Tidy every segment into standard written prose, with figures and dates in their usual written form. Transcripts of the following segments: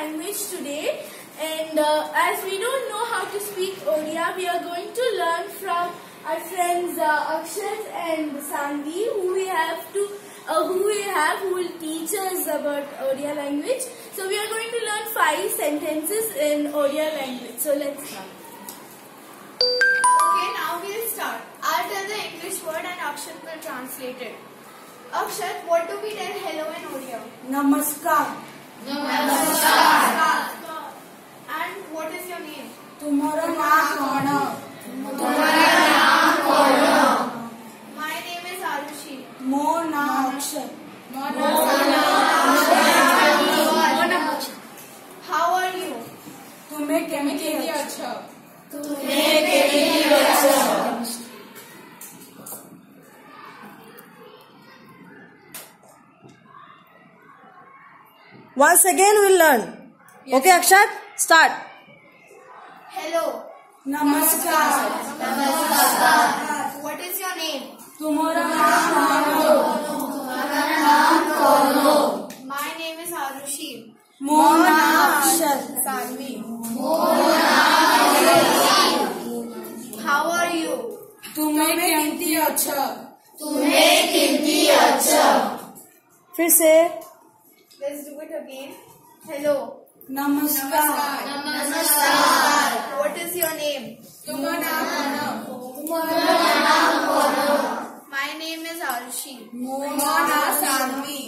language today, and as we don't know how to speak Odia, we are going to learn from our friends Akshat and Sanvi, who will teach us about Odia language. So we are going to learn 5 sentences in Odia language. So let's start. Okay, now we'll start. I'll tell the English word and Akshat will translate it. Akshat, what do we tell hello in Odia? Namaskar. Namaskar. And what is your name? Tumhara naam kaun? My name is Arushi. Mor naam Akshat. How are you? तुम्हें कैसे अच्छा? Once again we'll learn. Yes. Okay, Akshat, start. Hello. Namaskar. What is your name? तुम्हारा नाम कौन? My name is Arushi. मोर नाम अक्षत. How are you? तुम्हें कैसे अच्छा? फिर से. Let's do it again. Hello. नमस्कार. What is your name? My name is Arushi. मोर नाम सानवी.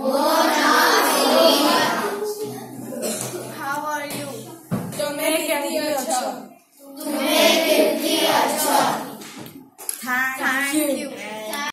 How are you? तुम्हें कैसे अच्छा? Thank you.